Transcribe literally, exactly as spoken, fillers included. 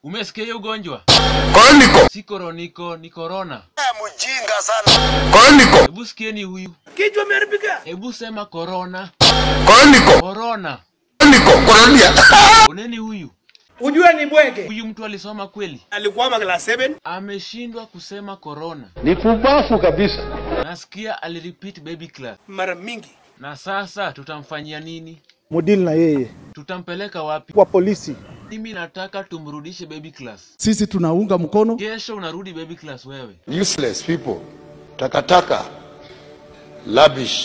Umesikia hiyo ugonjwa? Koroniko. Si koroniko, ni corona. Mjinga sana. Koroniko. Hebu sikieni huyu. Kichwa imeharibika. Hebu sema corona. Koroniko. Corona. Koroniko, koronia. Uneni huyu? Ujue ni bwege. Huyu mtu alisoma kweli? Alikuwa class saba. Ameshindwa kusema corona. Ni pumbafu kabisa. Nasikia alirepeat baby class. Mara mingi. Na sasa tutamfanyia nini? Mudili na yeye. Tutampeleka wapi? Kwa polisi. Mimi nataka tumrudishe baby class. Sisi tunaunga mkono. Kesho unarudi baby class wewe. Useless people. Takataka. Labish.